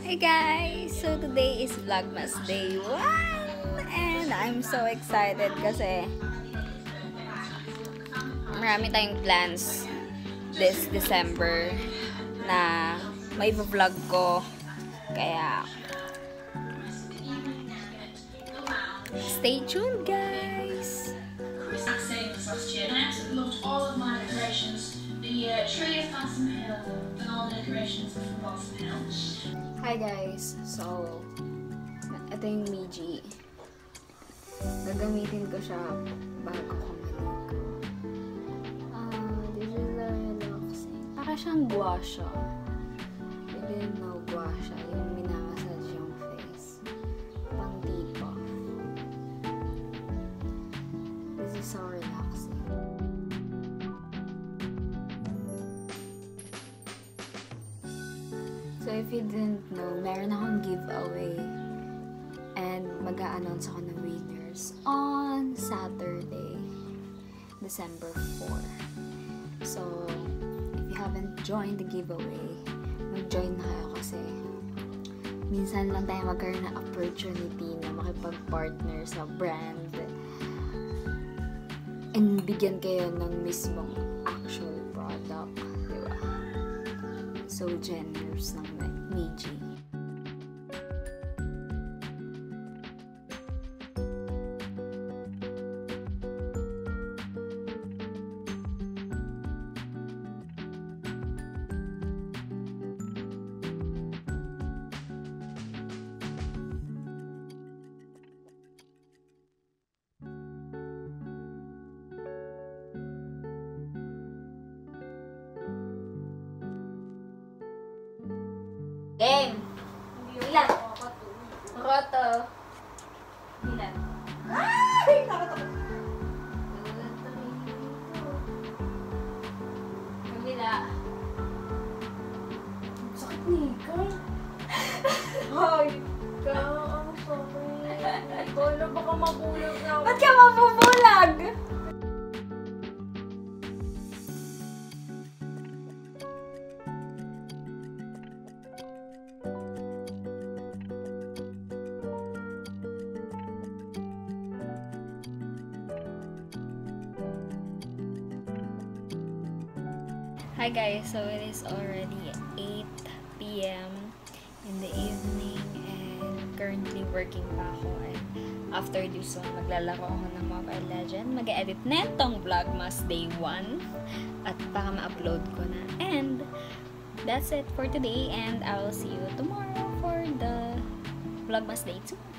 Hey guys! So today is Vlogmas Day 1 and I'm so excited kasi marami tayong plans this December na may vlog ko, kaya stay tuned guys! Last year, and I absolutely loved all of my decorations. The tree of Balsam Hill and all the decorations from Balsam Hill. Hi guys! So, ito yung Meejee. Gagamitin ko siya bago ko maligo. This is a relaxing. Para siyang gua siya. You didn't know gua siya. Yung minamassage yung face. Pang tipo. This is so relaxing. So if you didn't know, meron akong giveaway and mag-a-announce ako ng winners on Saturday, December 4. So if you haven't joined the giveaway, mag-join na kayo kasi minsan lang tayo magkaroon ng opportunity na makipag-partner sa brand and bigyan kayo ng mismong actual product, diba? So generous ng Meejee. Game! Ilan? Roto. Ilan? Ay! Nakatakot. Kabila. Sakit ni Ika. Ay! Ika, ang sakit. Wala, baka mabulag na ako. Ba't ka mabubulag? Hi guys, so it is already 8 PM in the evening and currently working pa ako, and after this one, maglalaro ako ng Mobile Legends, mag-edit netong Vlogmas Day 1 at baka ma-upload ko na. And that's it for today and I will see you tomorrow for the Vlogmas Day 2.